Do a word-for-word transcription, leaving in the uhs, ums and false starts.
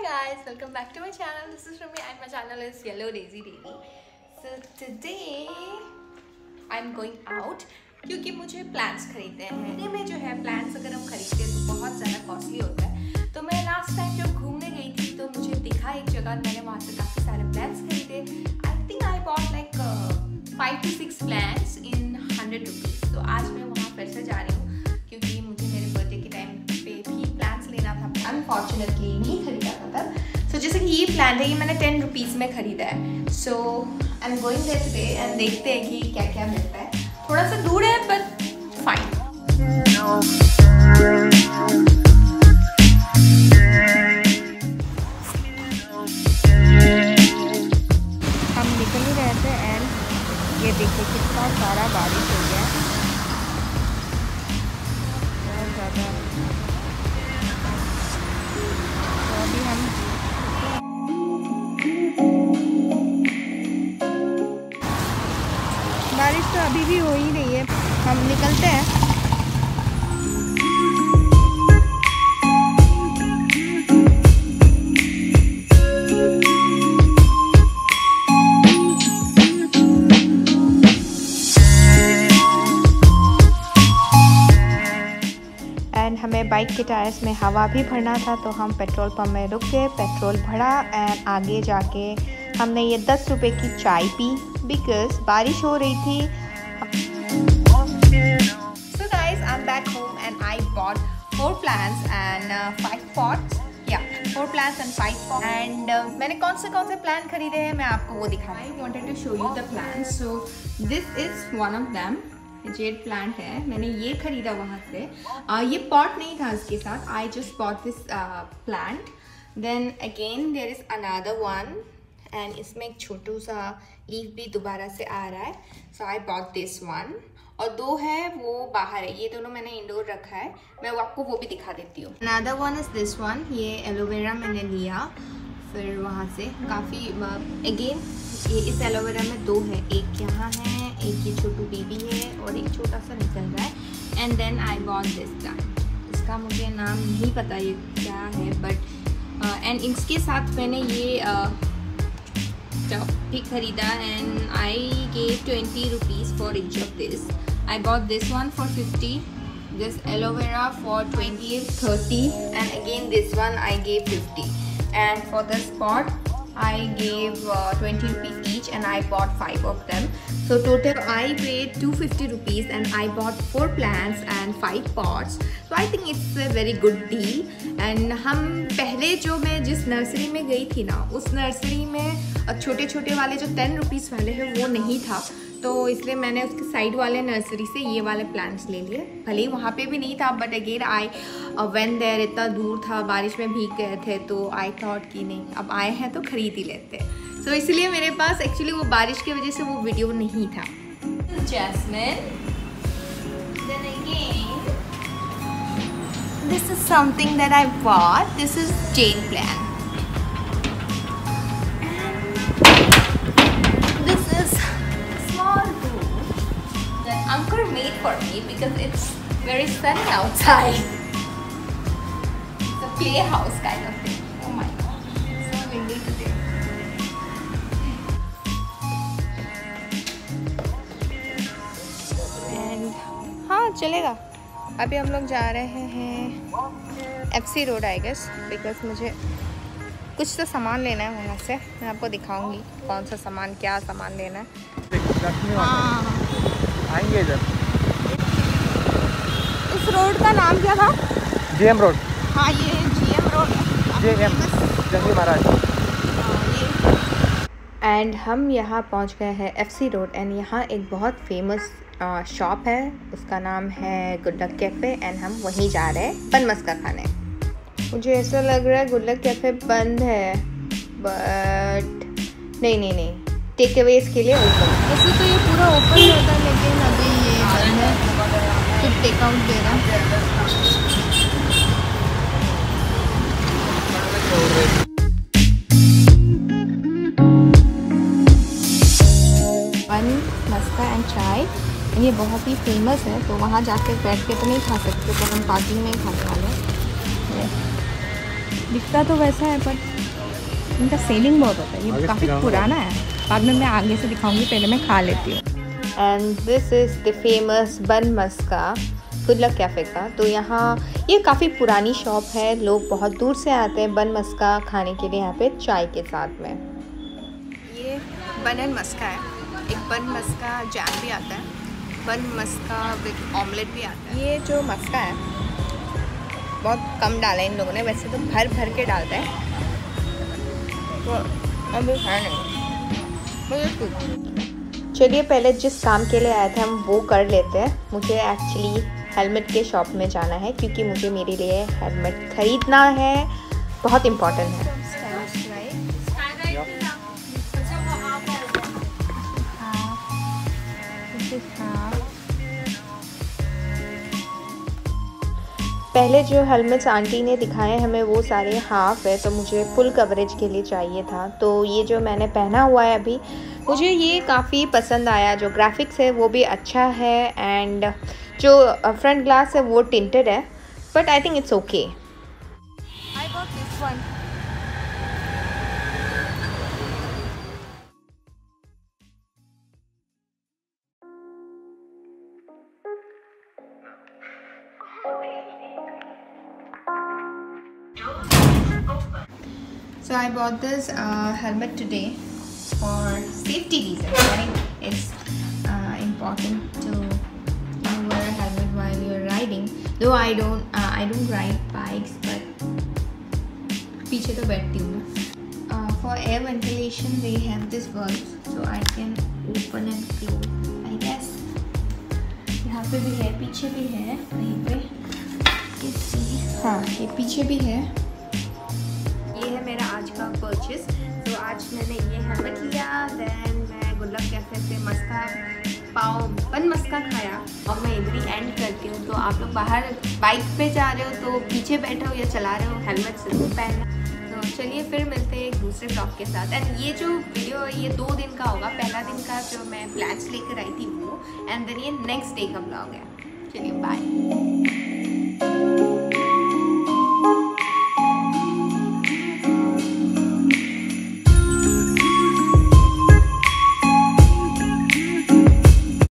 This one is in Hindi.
guys, welcome back to my channel. This is Rumi and my channel is Yellow Daisy Daily. So today I'm going out क्योंकि मुझे प्लांट्स खरीदने हैं। मेरे में जो है प्लांट्स अगर हम खरीदते हैं तो बहुत ज़्यादा कॉस्टली होता है। तो मैं लास्ट टाइम जब घूमने गई थी तो मुझे दिखा एक जगह, मैंने वहाँ से काफ़ी सारे प्लांट्स खरीदे। I think I bought like five to six plants in hundred rupees. तो आज मैं वहाँ फिर से जा रही हूँ क्योंकि मुझे मेरे बर्थडे के टाइम पे भी प्लांट्स लेना था। अनफॉर्चुनेटली नहीं खरीदा था तब। सो so, जैसे कि ये प्लांट है, ये मैंने टेन रुपीज़ में खरीदा है। So I am going there today and देखते हैं कि क्या क्या मिलता है। थोड़ा सा दूर है बट फाइन। हम निकल ही रहे थे एंड ये देखिए कितना सारा बारिश हो गया, बहुत ज़्यादा। तो अभी हम बारिश तो अभी भी हो ही रही है, हम निकलते हैं। एंड हमें बाइक के टायर्स में हवा भी भरना था तो हम पेट्रोल पंप में रुक गए, पेट्रोल भरा एंड आगे जाके हमने ये दस रुपए की चाय पी बिकॉज बारिश हो रही थी। So guys, I'm back home and I bought four plants and uh, five pots. Yeah, four plants and five pots. And uh, मैंने कौन से कौन से प्लांट खरीदे हैं मैं आपको वो दिखाऊँ। I wanted to show you the plants. So this is one of them. Jade plant है, मैंने ये खरीदा वहाँ से। uh, ये पॉट नहीं था इसके साथ। I just bought this uh, plant. Then again there is another one. And इसमें एक छोटू सा लीफ भी दोबारा से आ रहा है। So I bought this one. और दो है वो बाहर है, ये दोनों मैंने इंडोर रखा है। मैं वो आपको वो भी दिखा देती हूँ। Another one is this one. ये एलोवेरा मैंने लिया फिर वहाँ से काफ़ी। अगेन ये इस एलोवेरा में दो है, एक यहाँ है, एक ये छोटू बेबी है और एक छोटा सा निकल रहा है। And then I bought this plant. इसका मुझे नाम नहीं पता ये क्या है बट एंड uh, इसके साथ मैंने ये uh, भी खरीदा and I gave twenty rupees for each of this. I bought this one for fifty, this aloe vera for twenty thirty and again this one I gave fifty and for the spot I gave twenty rupees each and I bought five of them. So total I paid two fifty rupees and I bought four plants and five pots. So I think it's a very good deal. And हम पहले जो मैं जिस नर्सरी में गई थी ना, उस नर्सरी में छोटे छोटे वाले जो टेन रुपीज़ वाले हैं वो नहीं था, तो इसलिए मैंने उसके साइड वाले नर्सरी से ये वाले प्लांट्स ले लिए। भले ही वहाँ पे भी नहीं था but again I went there, इतना दूर था, बारिश में भीग गए थे तो आई थॉट कि नहीं अब आए हैं तो ख़रीद ही लेते हैं। सो so, इसलिए मेरे पास एक्चुअली वो बारिश की वजह से वो वीडियो नहीं था। Jasmine, then again this is something that I bought. This is jade plant. Uncle made for me because it's very sunny outside. It's a playhouse kind of thing. Oh my god, it's so windy today. And हाँ चलेगा। अभी हम लोग जा रहे हैं F C road I guess because मुझे कुछ तो सामान लेना है वहाँ से। मैं आपको दिखाऊंगी कौन सा सामान, क्या सामान लेना है। हाँ आएंगे इधर। इस रोड का नाम क्या था? GM road. हाँ ये जीएम रोड है। जीएम जंगी महाराज। एंड हम यहाँ पहुँच गए हैं एफ सी रोड एंड यहाँ एक बहुत फेमस शॉप है, उसका नाम है गुड लक कैफ़े एंड हम वहीं जा रहे हैं बन मस्का खाने। मुझे ऐसा लग रहा है गुड लक कैफ़े बंद है बट नहीं नहीं नहीं टेक अवेज के लिए ओपन। वैसे तो ये पूरा ओपन रहता है लेकिन अभी ये बंद है, सिर्फ टेक आउट दे रहा है। बन मस्का एंड चाय ये बहुत ही फेमस है, तो वहाँ जाके बैठ के तो नहीं खा सकते, तो हम पार्किंग में ही खाने वाले हैं। दिखता तो वैसा है पर इनका सेलिंग बहुत होता है, ये काफ़ी पुराना है। बाद में मैं आगे से दिखाऊंगी, पहले मैं खा लेती हूँ। And this is the famous bun maska good luck cafe का। तो यहाँ ये काफ़ी पुरानी शॉप है, लोग बहुत दूर से आते हैं बन मस्का खाने के लिए यहाँ पे चाय के साथ में। ये बन एंड मस्का है, एक बन मस्का जैम भी आता है, बन मस्का विद ऑमलेट भी आता है। ये जो मस्का है बहुत कम डाला है इन लोगों ने, वैसे तो भर भर के डालता है, तो अभी है नहीं। चलिए पहले जिस काम के लिए आए थे हम वो कर लेते हैं। मुझे एक्चुअली हेलमेट के शॉप में जाना है क्योंकि मुझे मेरे लिए हेलमेट ख़रीदना है, बहुत इम्पोर्टेंट है। पहले जो हेलमेट्स आंटी ने दिखाए हमें वो सारे हाफ है, तो मुझे फुल कवरेज के लिए चाहिए था। तो ये जो मैंने पहना हुआ है अभी, मुझे ये काफ़ी पसंद आया। जो ग्राफिक्स है वो भी अच्छा है एंड जो फ्रंट ग्लास है वो टिंटेड है, but I think it's okay. I got this one. So I bought this uh, helmet today for safety reasons. I think it's uh, important to you know, wear a helmet while you're riding. Though I don't, uh, I don't ride bikes, but पीछे तो बैठती हूँ मैं। Uh, for air ventilation, they have this valve, so I can open and close. I guess यहाँ पे भी है, पीछे भी है, कहीं पे। हाँ, ये पीछे भी है। ये है मेरा आज का परचेस। तो आज मैंने ये हेलमेट लिया, देन मैं गुड लक कैफ़े से मस्का पाव बन मस्का खाया, और मैं इधर ही एंड करती हूँ। तो आप लोग बाहर बाइक पे जा रहे हो तो पीछे बैठे हो या चला रहे हो, हेलमेट ज़रूर पहनना। तो चलिए फिर मिलते हैं एक दूसरे ब्लॉग के साथ। एंड ये जो वीडियो है ये दो दिन का होगा, पहला दिन का जो मैं प्लान्स लेकर आई थी वो, एंड देन ये नेक्स्ट डे का ब्लॉग है। चलिए बाय।